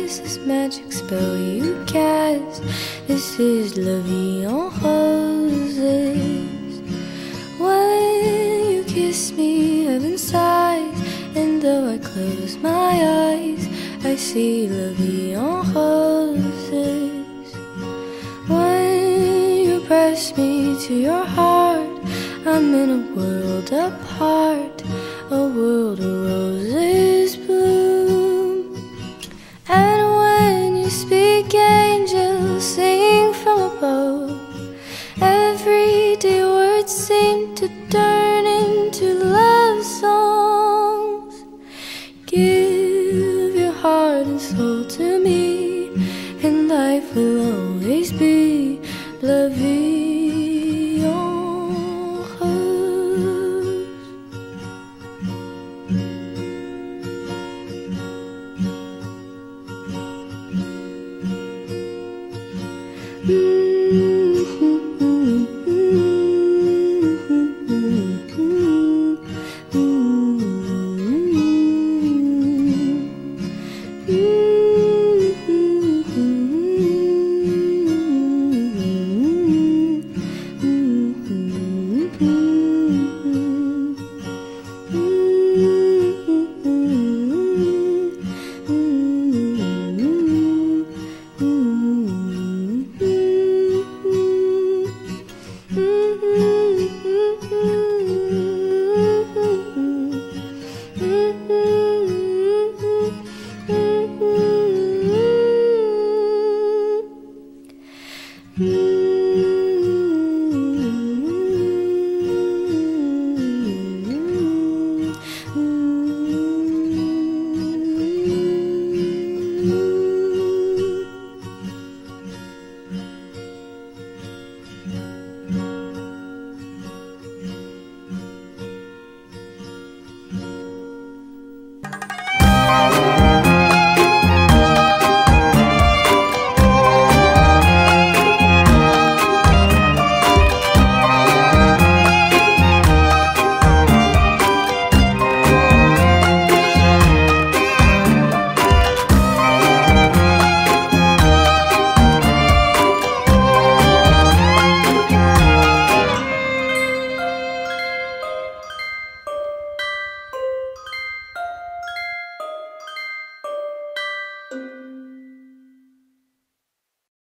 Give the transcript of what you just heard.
is this magic spell you cast? This is la vie en roses. When you kiss me, heaven sighs, and though I close my eyes, I see la vie en roses. When you press me to your heart, I'm in a world apart, a world of roses bloom. And when you speak, angels sing from above. Everyday words seem to turn into love songs. Give your heart and soul to me, and life will always be la vie en rose.